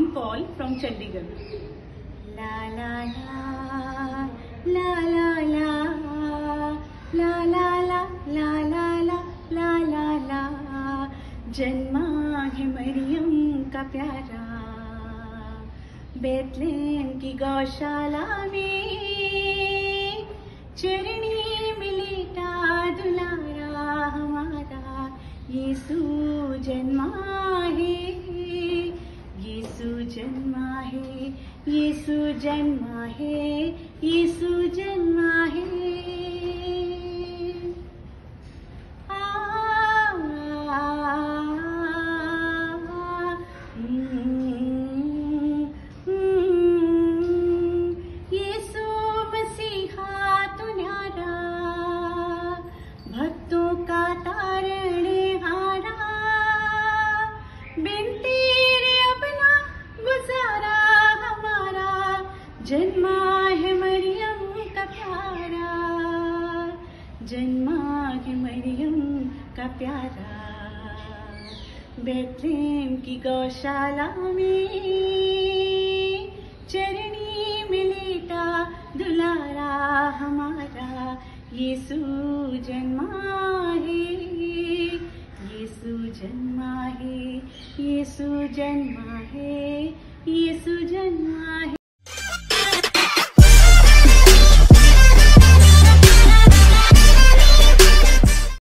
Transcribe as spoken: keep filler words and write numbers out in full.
Naveen Paul from Chandigarh. La la la, la la la, la la la, la la la, la la la. जन्मा है मरियम का प्यारा Bethlehem की गौशाला में, चरनी में लेटा दुलारा हमारा यीशु जन्मा है, यीशु जन्मा है, यीशु जन्मा है, यीशु जन्मा है। जन्मा है मरियम का प्यारा, जन्मा है मरियम का प्यारा बेतलेहम की गौशाला में, चरनी में लेटा दुलारा हमारा यीशु जन्मा है, यीशु जन्मा है, यीशु जन्मा है, यीशु जन्मा है।